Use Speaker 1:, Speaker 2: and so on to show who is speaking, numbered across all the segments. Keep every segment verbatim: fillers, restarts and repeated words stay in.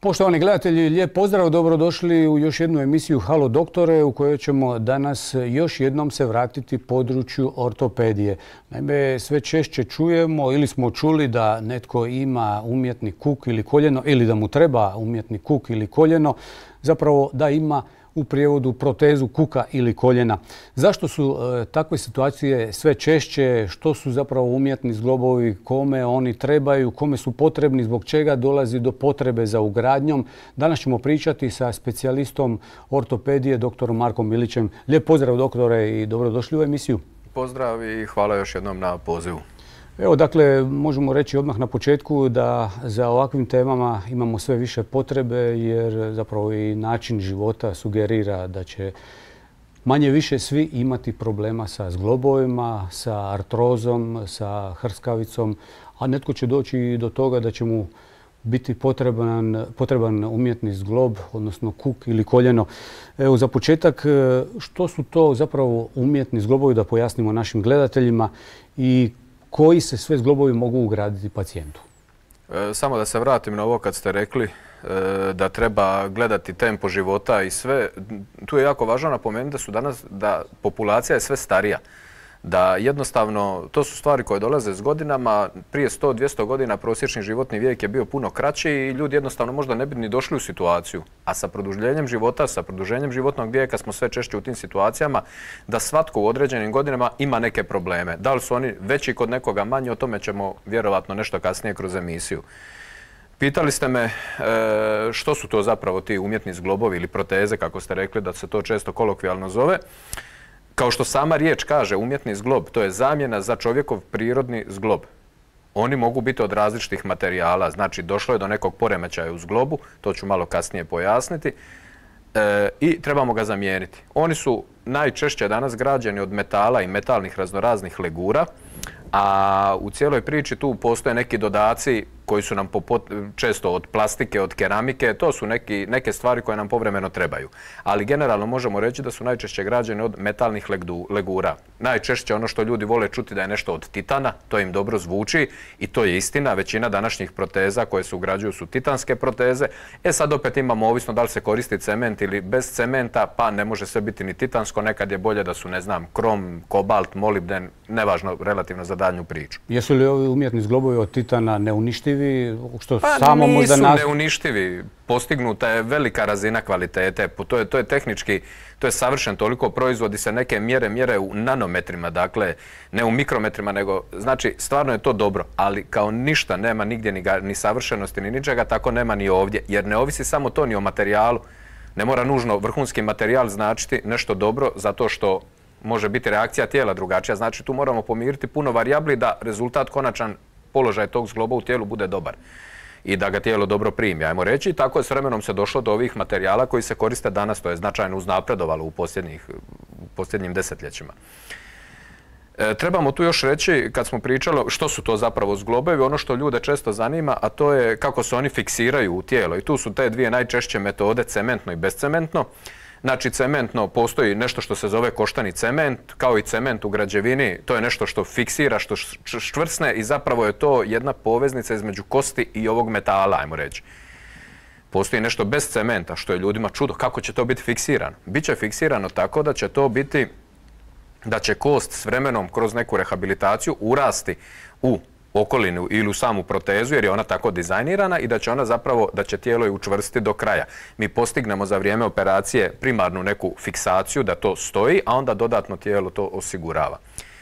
Speaker 1: Poštovani gledatelji, lijep pozdrav, dobrodošli u još jednu emisiju Halo doktore u kojoj ćemo danas još jednom se vratiti području ortopedije. Naime, sve češće čujemo ili smo čuli da netko ima umjetni kuk ili koljeno ili da mu treba umjetni kuk ili koljeno, zapravo da ima u prijevodu protezu kuka ili koljena. Zašto su e, takve situacije sve češće? Što su zapravo umjetni zglobovi? Kome oni trebaju? Kome su potrebni? Zbog čega dolazi do potrebe za ugradnjom? Danas ćemo pričati sa specijalistom ortopedije, doktorom Markom Milićem. Lijep pozdrav doktore i dobrodošli u emisiju.
Speaker 2: Pozdrav i hvala još jednom na pozivu.
Speaker 1: Evo, dakle, možemo reći odmah na početku da za ovakvim temama imamo sve više potrebe jer zapravo i način života sugerira da će manje više svi imati problema sa zglobovima, sa artrozom, sa hrskavicom, a netko će doći i do toga da će mu biti potreban, potreban umjetni zglob, odnosno kuk ili koljeno. Evo, za početak, što su to zapravo umjetni zglobovi, da pojasnimo našim gledateljima i koji se sve zglobovi mogu ugraditi pacijentu?
Speaker 2: E, samo da se vratim na ovo kad ste rekli e, da treba gledati tempo života i sve. Tu je jako važno napomenuti da su danas, da populacija je sve starija. Da jednostavno, to su stvari koje dolaze s godinama. Prije sto do dvjesto godina prosječni životni vijek je bio puno kraći i ljudi jednostavno možda ne bi ni došli u situaciju. A sa produžljenjem života, sa produženjem životnog vijeka smo sve češće u tim situacijama da svatko u određenim godinama ima neke probleme. Da li su oni veći kod nekoga, manji, o tome ćemo vjerovatno nešto kasnije kroz emisiju. Pitali ste me e, što su to zapravo ti umjetni zglobovi ili proteze, kako ste rekli da se to često kolokvijalno zove. Kao što sama riječ kaže, umjetni zglob, to je zamjena za čovjekov prirodni zglob. Oni mogu biti od različitih materijala, znači došlo je do nekog poremećaja u zglobu, to ću malo kasnije pojasniti, e, i trebamo ga zamijeniti. Oni su najčešće danas građeni od metala i metalnih raznoraznih legura, a u cijeloj priči tu postoje neki dodaci koji su nam često od plastike, od keramike, to su neki, neke stvari koje nam povremeno trebaju. Ali generalno možemo reći da su najčešće građene od metalnih legura. Najčešće ono što ljudi vole čuti da je nešto od titana, to im dobro zvuči i to je istina. Većina današnjih proteza koje se ugrađuju su titanske proteze. E sad opet imamo ovisno da li se koristi cement ili bez cementa, pa ne može sve biti ni titansko, nekad je bolje da su, ne znam, krom, kobalt, molibden, nevažno relativno za daljnju priču.
Speaker 1: Jesu li ovi umjetni zglobovi od titana neuništivi? Što
Speaker 2: pa
Speaker 1: samo
Speaker 2: nisu
Speaker 1: možda nas...
Speaker 2: neuništivi. Postignuta je velika razina kvalitete. To je, to je tehnički, to je savršen toliko, proizvodi se neke mjere, mjere u nanometrima, dakle ne u mikrometrima, nego znači stvarno je to dobro, ali kao ništa nema nigdje ni, ni savršenosti ni ničega, tako nema ni ovdje, jer ne ovisi samo to ni o materijalu. Ne mora nužno vrhunski materijal značiti nešto dobro zato što može biti reakcija tijela drugačija. Znači tu moramo pomiriti puno varijabli da rezultat konačan položaj tog zgloba u tijelu bude dobar i da ga tijelo dobro primi, ajmo reći. Tako je s vremenom se došlo do ovih materijala koji se koriste danas, to je značajno uznapredovalo u posljednjih, u posljednjim desetljećima. E, trebamo tu još reći, kad smo pričali što su to zapravo zglobovi, ono što ljude često zanima, a to je kako se oni fiksiraju u tijelo. I tu su te dvije najčešće metode, cementno i bezcementno. Znači, cementno postoji nešto što se zove koštani cement, kao i cement u građevini. To je nešto što fiksira, što štvrsne i zapravo je to jedna poveznica između kosti i ovog metala, ajmo reći. Postoji nešto bez cementa, što je ljudima čudo. Kako će to biti fiksirano? Biće fiksirano tako da će to biti, da će kost s vremenom kroz neku rehabilitaciju urasti u okolinu ili u samu protezu jer je ona tako dizajnirana i da će ona zapravo, da će tijelo je učvrstiti do kraja. Mi postignemo za vrijeme operacije primarnu neku fiksaciju da to stoji, a onda dodatno tijelo to osigurava.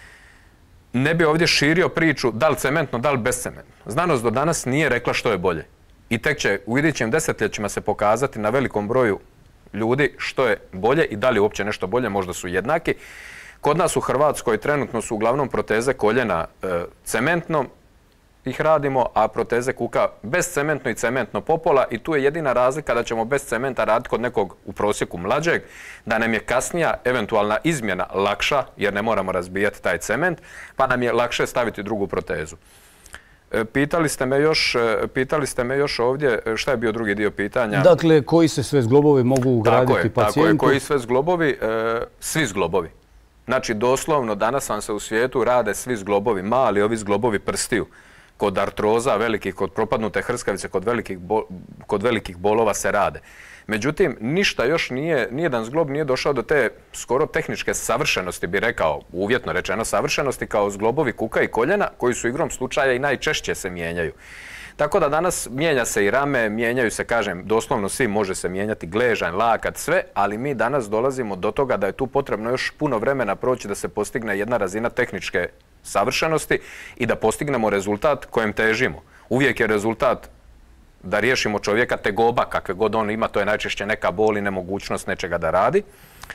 Speaker 2: Ne bi ovdje širio priču da li cementno, da li bezcementno. Znanost do danas nije rekla što je bolje. I tek će u idućim desetljećima se pokazati na velikom broju ljudi što je bolje i da li uopće nešto bolje, možda su jednaki. Kod nas u Hrvatskoj trenutno su uglavnom proteze koljena e, cementno, ih radimo, a proteze kuka bez cementno i cementno popola i tu je jedina razlika da ćemo bez cementa raditi kod nekog u prosjeku mlađeg, da nam je kasnija eventualna izmjena lakša, jer ne moramo razbijati taj cement, pa nam je lakše staviti drugu protezu. E, pitali ste me još, pitali ste me još ovdje, šta je bio drugi dio pitanja?
Speaker 1: Dakle, koji se sve zglobovi mogu ugraditi
Speaker 2: tako je,
Speaker 1: pacijentu?
Speaker 2: Tako je, koji sve zglobovi? E, svi zglobovi. Znači, doslovno, danas vam se u svijetu rade svi zglobovi, mali ovi zglobovi prstiju. kod artroza velikih, kod propadnute hrskavice, kod velikih, bo, kod velikih bolova se rade. Međutim, ništa još nije, nijedan zglob nije došao do te skoro tehničke savršenosti, bi rekao, uvjetno rečeno savršenosti, kao zglobovi kuka i koljena, koji su igrom slučaja i najčešće se mijenjaju. Tako da danas mijenja se i rame, mijenjaju se, kažem, doslovno svi, može se mijenjati gležanj, lakat, sve, ali mi danas dolazimo do toga da je tu potrebno još puno vremena proći da se postigne jedna razina tehničke savršenosti i da postignemo rezultat kojem težimo. Uvijek je rezultat da riješimo čovjeka tegoba, kakve god on ima, to je najčešće neka bol i nemogućnost nečega da radi.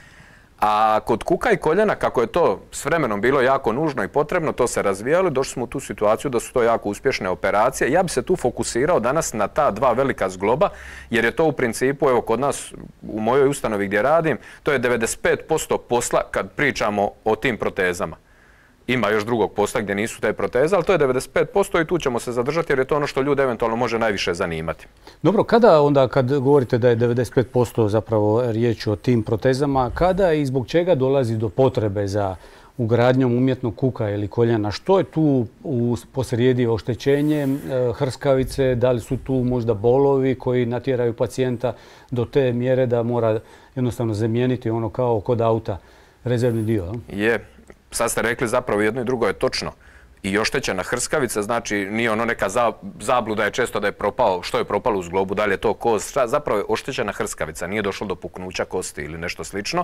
Speaker 2: A kod kuka i koljena, kako je to s vremenom bilo jako nužno i potrebno, to se razvijalo, došli smo u tu situaciju da su to jako uspješne operacije. Ja bi se tu fokusirao danas na ta dva velika zgloba, jer je to u principu, evo kod nas u mojoj ustanovi gdje radim, to je devedeset pet posto posla kad pričamo o tim protezama. Ima još drugog posla gdje nisu te proteze, ali to je devedeset pet posto i tu ćemo se zadržati jer je to ono što ljude eventualno može najviše zanimati.
Speaker 1: Dobro, kada onda kad govorite da je devedeset pet posto zapravo riječ o tim protezama, kada i zbog čega dolazi do potrebe za ugradnjom umjetnog kuka ili koljena? Što je tu u posrijedi oštećenje hrskavice? Da li su tu možda bolovi koji natjeraju pacijenta do te mjere da mora jednostavno zamijeniti ono kao kod auta rezervni dio?
Speaker 2: Je. Sad ste rekli zapravo jedno i drugo je točno. I oštećena hrskavica, znači nije ono neka zabluda je često da je propao, što je propalo u zglobu, da li je to kost, zapravo je oštećena hrskavica, nije došlo do puknuća kosti ili nešto slično.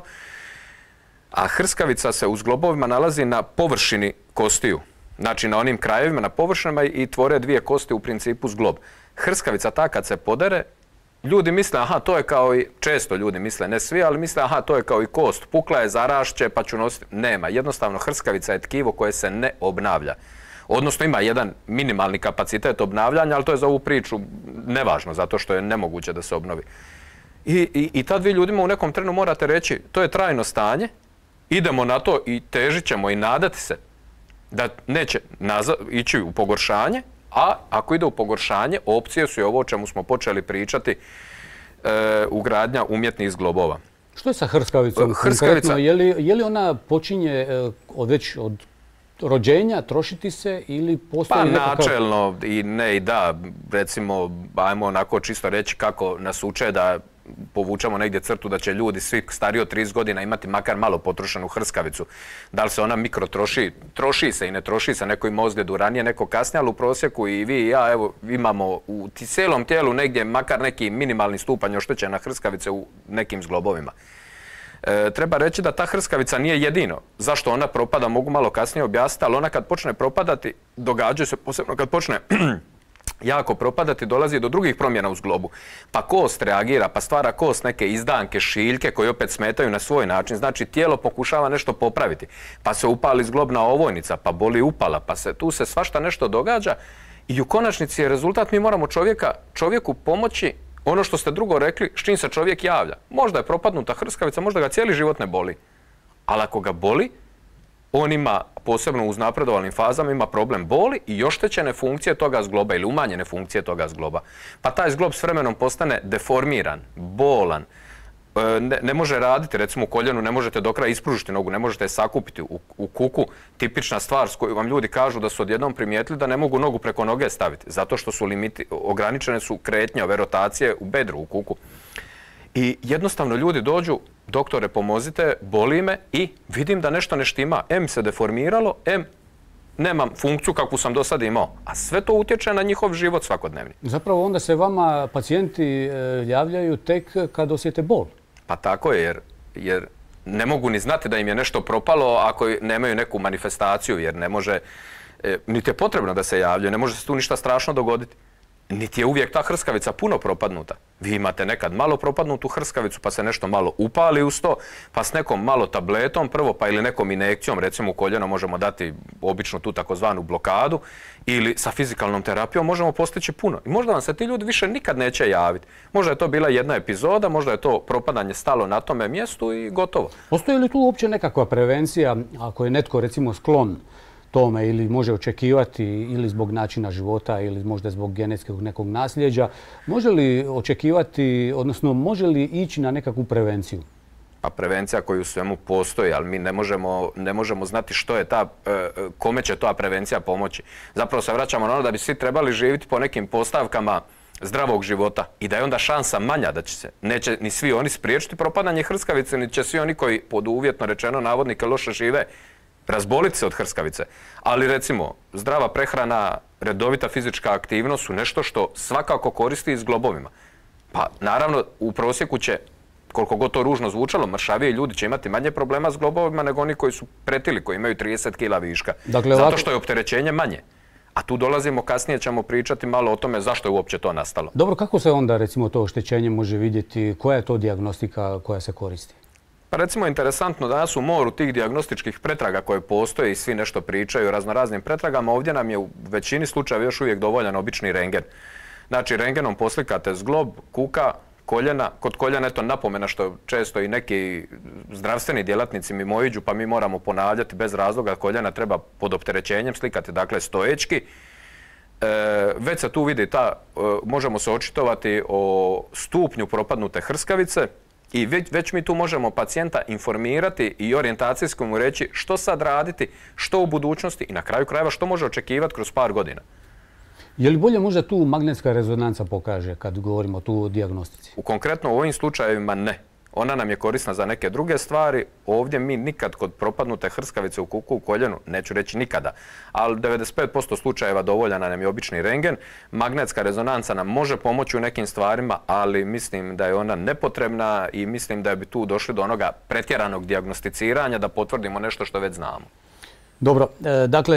Speaker 2: A hrskavica se u zglobovima nalazi na površini kostiju, znači na onim krajevima, na površinama i tvore dvije kosti u principu zglob. Hrskavica ta kad se podere, ljudi misle, aha, to je kao i, često ljudi misle, ne svi, ali misle, aha, to je kao i kost, pukla je, zarašće, pa ću nositi. Nema, jednostavno hrskavica je tkivo koje se ne obnavlja. Odnosno ima jedan minimalni kapacitet obnavljanja, ali to je za ovu priču nevažno, zato što je nemoguće da se obnovi. I, i, i tad vi ljudima u nekom trenu morate reći, to je trajno stanje, idemo na to i težit ćemo i nadati se da neće ići u pogoršanje, a ako ide u pogoršanje, opcije su i ovo o čemu smo počeli pričati, e, ugradnja umjetnih zglobova.
Speaker 1: Što je sa hrskavicom? Hrskavica, je li, je li ona počinje e, od, već od rođenja trošiti se ili postoji
Speaker 2: pa
Speaker 1: nekakav...
Speaker 2: načelno i ne i da. Recimo, ajmo onako čisto reći kako nas uče da povučemo negdje crtu da će ljudi svi stariji od trideset godina imati makar malo potrošenu hrskavicu. Da li se ona mikro troši, troši se i ne troši se, neko ima ozljedu ranije, neko kasnije, ali u prosjeku i vi i ja evo, imamo u cijelom tijelu negdje makar neki minimalni stupanj oštećena hrskavice u nekim zglobovima. E, treba reći da ta hrskavica nije jedino. Zašto ona propada, mogu malo kasnije objasniti, ali ona kad počne propadati, događa se posebno kad počne jako propadati, dolazi do drugih promjena u zglobu. Pa kost reagira, pa stvara kost neke izdanke, šiljke koji opet smetaju na svoj način. Znači tijelo pokušava nešto popraviti. Pa se upali zglobna ovojnica, pa boli upala, pa se tu se svašta nešto događa. I u konačnici je rezultat, mi moramo čovjeka, čovjeku pomoći ono što ste drugo rekli, s čim se čovjek javlja. Možda je propadnuta hrskavica, možda ga cijeli život ne boli. Ali ako ga boli, on ima, posebno u uznapredovalnim fazama, ima problem boli i oštećene funkcije toga zgloba ili umanjene funkcije toga zgloba. Pa taj zglob s vremenom postane deformiran, bolan, ne, ne može raditi, recimo u koljenu ne možete do kraja ispružiti nogu, ne možete je sakupiti u, u kuku. Tipična stvar s kojom vam ljudi kažu da su odjednom primijetili da ne mogu nogu preko noge staviti, zato što su limiti, ograničene su kretnje, ove rotacije u bedru, u kuku. I jednostavno ljudi dođu, doktore pomozite, boli me i vidim da nešto ne štima. Em se deformiralo, em nemam funkciju kakvu sam do sada imao. A sve to utječe na njihov život svakodnevni.
Speaker 1: Zapravo onda se vama pacijenti javljaju tek kad osjete bol.
Speaker 2: Pa tako je, jer, jer ne mogu ni znati da im je nešto propalo ako nemaju neku manifestaciju, jer ne može, niti je potrebno da se javljaju, ne može se tu ništa strašno dogoditi. Niti je uvijek ta hrskavica puno propadnuta. Vi imate nekad malo propadnutu hrskavicu pa se nešto malo upali uz to, pa s nekom malo tabletom prvo, pa ili nekom injekcijom, recimo u koljeno možemo dati obično tu takozvanu blokadu, ili sa fizikalnom terapijom možemo postići puno. I možda vam se ti ljudi više nikad neće javiti. Možda je to bila jedna epizoda, možda je to propadanje stalo na tome mjestu i gotovo.
Speaker 1: Postoji li tu uopće nekakva prevencija ako je netko recimo sklon tome ili može očekivati ili zbog načina života ili možda zbog genetskog nekog nasljeđa, može li očekivati, odnosno može li ići na nekakvu prevenciju?
Speaker 2: Pa prevencija koju u svemu postoji, ali mi ne možemo, ne možemo znati što je ta, kome će ta prevencija pomoći. Zapravo se vraćamo na ono da bi svi trebali živjeti po nekim postavkama zdravog života i da je onda šansa manja da će se, neće ni svi oni spriječiti propadanje hrskavice, ni će svi oni koji pod uvjetno rečeno navodnike loše žive razboliti se od hrskavice. Ali recimo, zdrava prehrana, redovita fizička aktivnost su nešto što svakako koristi i s globovima. Pa naravno u prosjeku će, koliko god to ružno zvučalo, mršavije ljudi će imati manje problema s globovima nego oni koji su pretili, koji imaju trideset kila viška. Dakle, zato što je opterećenje manje. A tu dolazimo, kasnije ćemo pričati malo o tome zašto je uopće to nastalo.
Speaker 1: Dobro, kako se onda recimo to oštećenje može vidjeti? Koja je to dijagnostika koja se koristi?
Speaker 2: Pa recimo interesantno, danas u moru tih dijagnostičkih pretraga koje postoje i svi nešto pričaju o raznoraznim pretragama, ovdje nam je u većini slučajeva još uvijek dovoljan obični rentgen. Znači, rentgenom poslikate zglob, kuka, koljena. Kod koljena je to napomena što često i neki zdravstveni djelatnici mimoiđu, pa mi moramo ponavljati bez razloga, koljena treba pod opterećenjem slikati, dakle stojećki. E, već se tu vidi ta, e, možemo se očitovati o stupnju propadnute hrskavice i već, već mi tu možemo pacijenta informirati i orijentacijski mu reći što sad raditi, što u budućnosti i na kraju krajeva što može očekivati kroz par godina.
Speaker 1: Je li bolje možda tu magnetska rezonanca pokaže kad govorimo tu o dijagnostici?
Speaker 2: U konkretno u ovim slučajevima ne. Ona nam je korisna za neke druge stvari. Ovdje mi nikad kod propadnute hrskavice u kuku, u koljenu, neću reći nikada, ali devedeset pet posto slučajeva dovoljan nam je obični rentgen. Magnetska rezonanca nam može pomoći u nekim stvarima, ali mislim da je ona nepotrebna i mislim da bi tu došli do onoga pretjeranog dijagnosticiranja da potvrdimo nešto što već znamo.
Speaker 1: Dobro, dakle,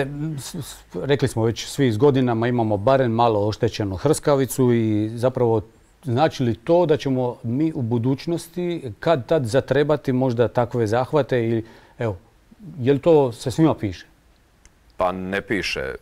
Speaker 1: rekli smo već svi s godinama imamo barem malo oštećenu hrskavicu i zapravo znači li to da ćemo mi u budućnosti kad tad zatrebati možda takve zahvate ili evo, je li to se svima piše?
Speaker 2: Pa ne piše. E,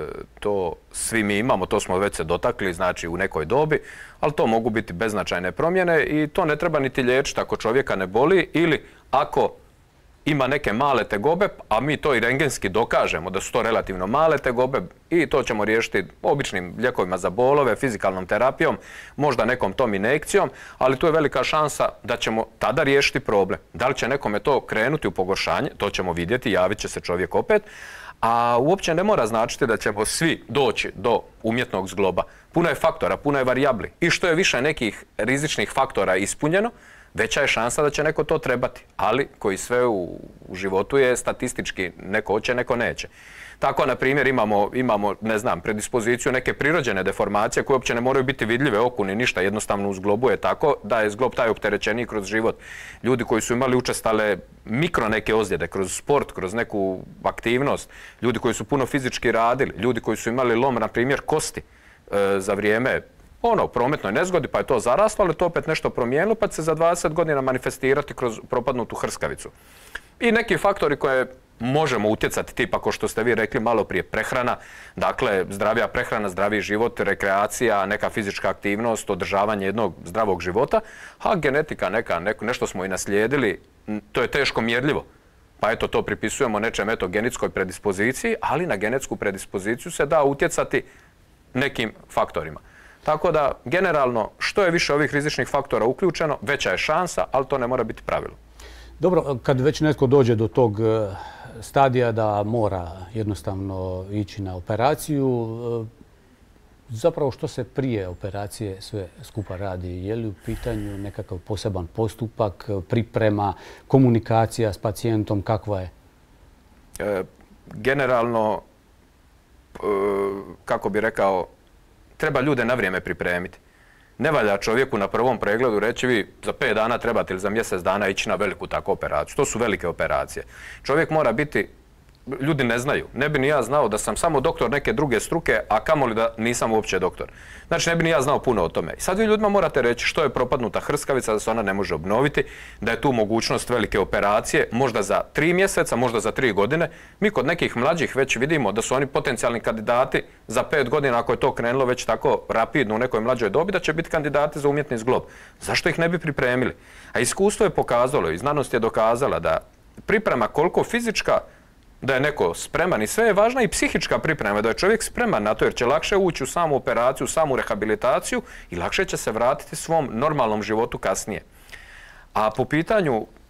Speaker 2: to svi mi imamo, to smo već se dotakli, znači u nekoj dobi, ali to mogu biti beznačajne promjene i to ne treba niti liječiti ako čovjeka ne boli ili ako ima neke male tegobe, a mi to i rentgenski dokažemo da su to relativno male tegobe i to ćemo riješiti običnim lijekovima za bolove, fizikalnom terapijom, možda nekom tom injekcijom, ali tu je velika šansa da ćemo tada riješiti problem. Da li će nekome to krenuti u pogoršanje, to ćemo vidjeti, javit će se čovjek opet, a uopće ne mora značiti da ćemo svi doći do umjetnog zgloba. Puno je faktora, puno je varijabli i što je više nekih rizičnih faktora ispunjeno, veća je šansa da će neko to trebati, ali koji sve u, u životu je statistički, neko hoće, neko neće. Tako, na primjer, imamo, imamo, ne znam, predispoziciju neke prirođene deformacije koje uopće ne moraju biti vidljive oku ni ništa, jednostavno u zglobu je tako da je zglob taj opterećeniji kroz život. Ljudi koji su imali učestale mikro neke ozljede kroz sport, kroz neku aktivnost, ljudi koji su puno fizički radili, ljudi koji su imali lom, na primjer, kosti e, za vrijeme ono, u prometnoj nezgodi, pa je to zaraslo, ali to opet nešto promijenilo, pa će se za dvadeset godina manifestirati kroz propadnutu hrskavicu. I neki faktori koje možemo utjecati, tipa kao što ste vi rekli malo prije, prehrana, dakle zdravija prehrana, zdraviji život, rekreacija, neka fizička aktivnost, održavanje jednog zdravog života, a genetika neka, neko, nešto smo i naslijedili, to je teško mjerljivo. Pa eto, to pripisujemo nečem, eto, genetskoj predispoziciji, ali na genetsku predispoziciju se da utjecati nekim faktorima. Tako da, generalno, što je više ovih rizičnih faktora uključeno, veća je šansa, ali to ne mora biti pravilo.
Speaker 1: Dobro, kad već netko dođe do tog stadija da mora jednostavno ići na operaciju, zapravo što se prije operacije sve skupa radi? Je li u pitanju nekakav poseban postupak, priprema, komunikacija s pacijentom, kakva je?
Speaker 2: E, generalno, e, kako bi rekao, treba ljude na vrijeme pripremiti. Ne valja čovjeku na prvom pregledu reći vi za pet dana trebate ili za mjesec dana ići na veliku takvu operaciju. To su velike operacije. Čovjek mora biti, ljudi ne znaju. Ne bi ni ja znao da sam samo doktor neke druge struke, a kamoli da nisam uopće doktor. Znači ne bi ni ja znao puno o tome. I sad vi ljudima morate reći što je propadnuta hrskavica, da se ona ne može obnoviti, da je tu mogućnost velike operacije, možda za tri mjeseca, možda za tri godine. Mi kod nekih mlađih već vidimo da su oni potencijalni kandidati za pet godina, ako je to krenulo već tako rapidno u nekoj mlađoj dobi, da će biti kandidati za umjetni zglob. Zašto ih ne bi pripremili? A iskustvo je pokazalo i znanost je dokazala da priprema koliko fizička, da je neko spreman i sve je važna i psihička priprema, da je čovjek spreman na to jer će lakše ući u samu operaciju, u samu rehabilitaciju i lakše će se vratiti svom normalnom životu kasnije. A po pitanju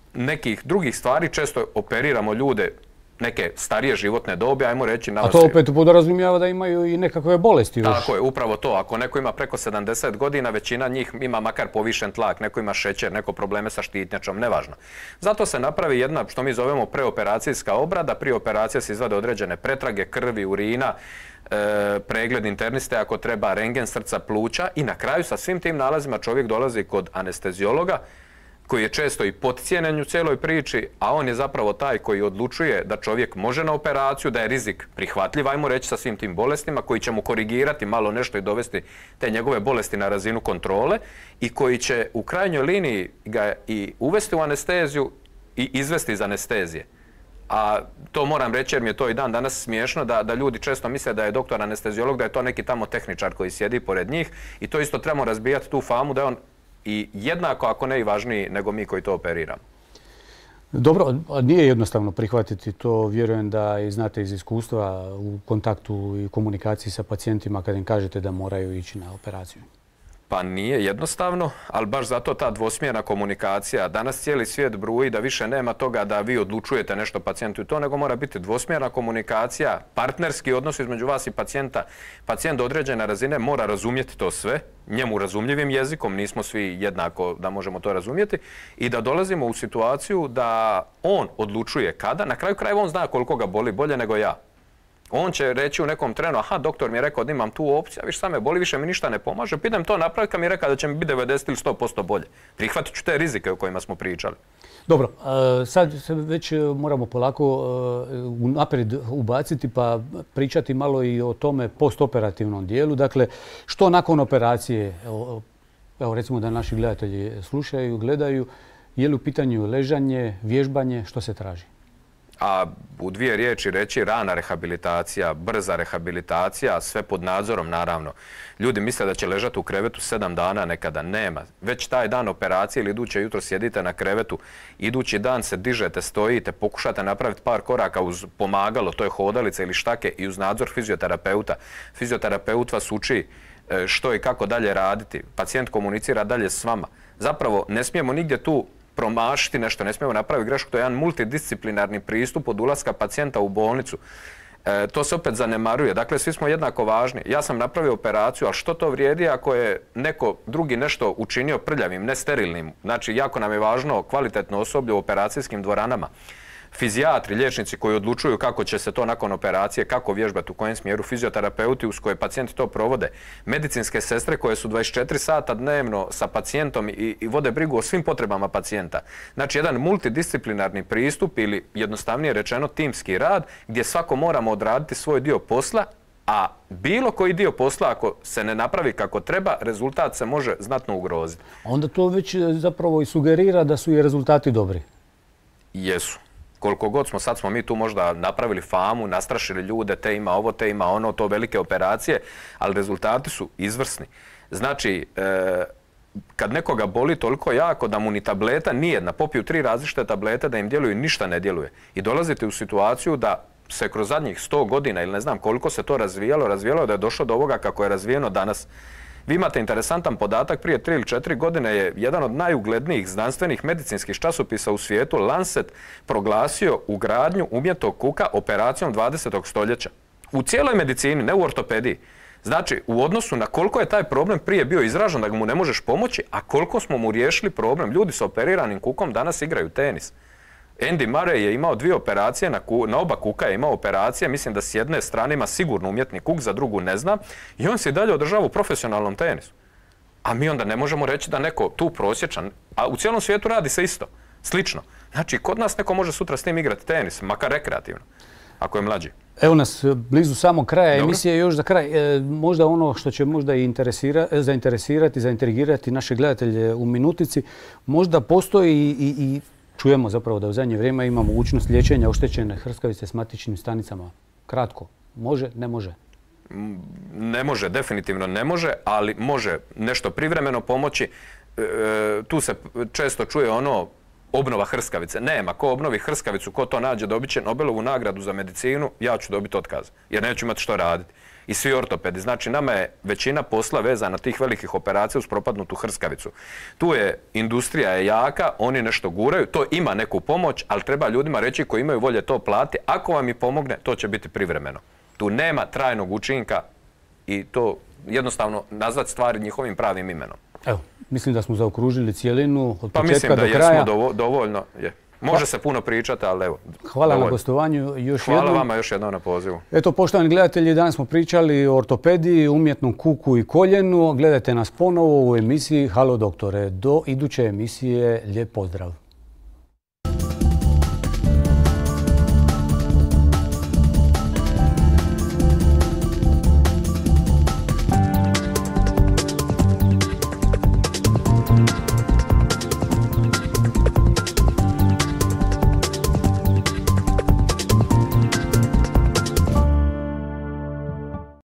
Speaker 2: nekih drugih stvari često operiramo ljude neke starije životne dobe, ajmo reći...
Speaker 1: A to opet podrazumijeva da imaju i nekakve bolesti još.
Speaker 2: Tako je, upravo to. Ako neko ima preko sedamdeset godina, većina njih ima makar povišen tlak, neko ima šećer, neko probleme sa štitnjačom, nevažno. Zato se napravi jedna, što mi zovemo preoperacijska obrada. Prije operacije se izvade određene pretrage, krvi, urina, pregled interniste ako treba, rentgen srca, pluća i na kraju sa svim tim nalazima čovjek dolazi kod anesteziologa koji je često i podcijenjen u cijeloj priči, a on je zapravo taj koji odlučuje da čovjek može na operaciju, da je rizik prihvatljiv, ajmo reći, sa svim tim bolestima, koji će mu korigirati malo nešto i dovesti te njegove bolesti na razinu kontrole i koji će u krajnjoj liniji ga i uvesti u anesteziju i izvesti iz anestezije. A to moram reći jer mi je to i dan danas smiješno da, da ljudi često misle da je doktor anesteziolog, da je to neki tamo tehničar koji sjedi pored njih i to isto trebamo razbijati tu famu da je on i jednako, ako ne i važniji, nego mi koji to operiramo.
Speaker 1: Dobro, nije jednostavno prihvatiti to, vjerujem da i znate iz iskustva u kontaktu i komunikaciji sa pacijentima kad im kažete da moraju ići na operaciju.
Speaker 2: Pa nije jednostavno, ali baš zato ta dvosmjerna komunikacija. Danas cijeli svijet bruji da više nema toga da vi odlučujete nešto pacijentu i to, nego mora biti dvosmjerna komunikacija, partnerski odnos između vas i pacijenta. Pacijent do određene razine mora razumjeti to sve, njemu razumljivim jezikom, nismo svi jednako da možemo to razumjeti, i da dolazimo u situaciju da on odlučuje kada, na kraju krajeva on zna koliko ga boli, bolje nego ja. On će reći u nekom trenu, aha, doktor mi je rekao da imam tu opciju, a više sad me boli, više mi ništa ne pomaže, idem to napraviti kad mi je rekao da će mi biti devedeset ili sto posto bolje. Prihvatit ću te rizike o kojima smo pričali.
Speaker 1: Dobro, sad se već moramo polako naprijed ubaciti pa pričati malo i o tome postoperativnom dijelu. Dakle, što nakon operacije, evo recimo da naši gledatelji slušaju, gledaju, je li u pitanju ležanje, vježbanje, što se traži?
Speaker 2: A u dvije riječi reći rana rehabilitacija, brza rehabilitacija, sve pod nadzorom naravno. Ljudi misle da će ležati u krevetu sedam dana, nekada nema. Već taj dan operacije ili iduće jutro sjedite na krevetu, idući dan se dižete, stojite, pokušate napraviti par koraka uz pomagalo, to je hodalica ili štake i uz nadzor fizioterapeuta. Fizioterapeut vas uči što i kako dalje raditi. Pacijent komunicira dalje s vama. Zapravo ne smijemo nigdje tu promašiti nešto, ne smijemo napraviti grešku, to je jedan multidisciplinarni pristup od ulaska pacijenta u bolnicu. E, to se opet zanemaruje. Dakle, svi smo jednako važni. Ja sam napravio operaciju, ali što to vrijedi ako je neko drugi nešto učinio prljavim, nesterilnim? Znači, jako nam je važno kvalitetno osoblje u operacijskim dvoranama. Fizijatri, liječnici koji odlučuju kako će se to nakon operacije, kako vježbati, u kojem smjeru, fizioterapeuti uz koje pacijenti to provode, medicinske sestre koje su dvadeset četiri sata dnevno sa pacijentom i, i vode brigu o svim potrebama pacijenta. Znači, jedan multidisciplinarni pristup ili jednostavnije rečeno timski rad gdje svako moramo odraditi svoj dio posla, a bilo koji dio posla ako se ne napravi kako treba, rezultat se može znatno ugroziti.
Speaker 1: Onda to već zapravo i sugerira da su i rezultati dobri.
Speaker 2: Jesu. Koliko god smo, sad smo mi tu možda napravili famu, nastrašili ljude, te ima ovo, te ima ono, to velike operacije, ali rezultati su izvrsni. Znači, e, kad nekoga boli toliko jako da mu ni tableta nijedna, popiju tri različite tablete da im djeluju, ništa ne djeluje. I dolazite u situaciju da se kroz zadnjih sto godina ili ne znam koliko se to razvijalo, razvijalo da je došlo do ovoga kako je razvijeno danas. Vi imate interesantan podatak, prije tri ili četiri godine je jedan od najuglednijih znanstvenih medicinskih časopisa u svijetu, Lancet, proglasio ugradnju umjetnog kuka operacijom dvadesetog stoljeća. U cijeloj medicini, ne u ortopediji. Znači, u odnosu na koliko je taj problem prije bio izražen da mu ne možeš pomoći, a koliko smo mu riješili problem. Ljudi s operiranim kukom danas igraju tenis. Andy Murray je imao dvije operacije, na, ku, na oba kuka je imao operacije, mislim da s jedne strane ima sigurno umjetni kuk, za drugu ne znam, i on se i dalje održava u profesionalnom tenisu. A mi onda ne možemo reći da neko tu prosječan, a u cijelom svijetu radi se isto, slično. Znači, kod nas neko može sutra s tim igrati tenis, makar rekreativno, ako je mlađi.
Speaker 1: Evo nas blizu samog kraja emisije, još za kraj. E, možda ono što će možda i zainteresirati, zaintrigirati naše gledatelje u minutici, možda postoji i, i, i čujemo zapravo da u zadnje vrijeme ima mogućnost liječenja oštećene hrskavice s matičnim stanicama. Kratko, može, ne može?
Speaker 2: Ne može, definitivno ne može, ali može nešto privremeno pomoći. E, tu se često čuje ono, obnova hrskavice. Nema. Ko obnovi hrskavicu, ko to nađe, dobit će Nobelovu nagradu za medicinu, ja ću dobiti otkaz. Jer neću imati što raditi. I svi ortopedi. Znači, nama je većina posla vezana tih velikih operacija uz propadnutu hrskavicu. Tu je, industrija je jaka, oni nešto guraju, to ima neku pomoć, ali treba ljudima reći koji imaju volje to plati. Ako vam i pomogne, to će biti privremeno. Tu nema trajnog učinka i to jednostavno nazvati stvari njihovim pravim imenom.
Speaker 1: Evo, mislim da smo zaokružili cijelinu od
Speaker 2: pa
Speaker 1: početka do kraja.
Speaker 2: Pa mislim da jesmo dovoljno. Je. Može se puno pričati, ali evo.
Speaker 1: Hvala dovoljno. Na gostovanju još
Speaker 2: Hvala
Speaker 1: jednom.
Speaker 2: vama još jednom na pozivu.
Speaker 1: Eto, poštovani gledatelji, danas smo pričali o ortopediji, umjetnom kuku i koljenu. Gledajte nas ponovo u emisiji Halo doktore. Do iduće emisije, lijep pozdrav.